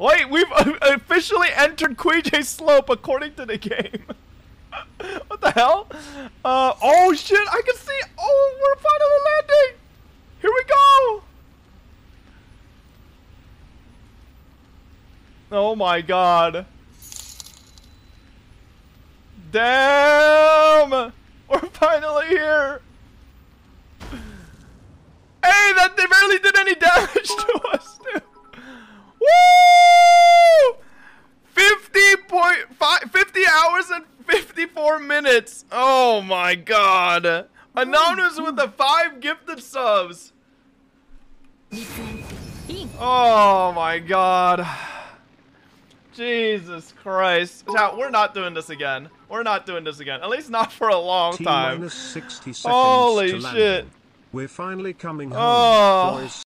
Wait, we've officially entered Queejay Slope according to the game. What the hell? Oh shit, I can see. Oh, we're finally landing. Here we go. Oh my god. Damn. We're finally here. Hey, that they barely did any damage to us, dude. Woo! 50 hours and 54 minutes. Oh my god. Anonymous with the 5 gifted subs. Oh my god. Jesus Christ. Chat, we're not doing this again. We're not doing this again. At least not for a long time. T-60 seconds Holy to shit. landing. We're finally coming home, Oh. boys.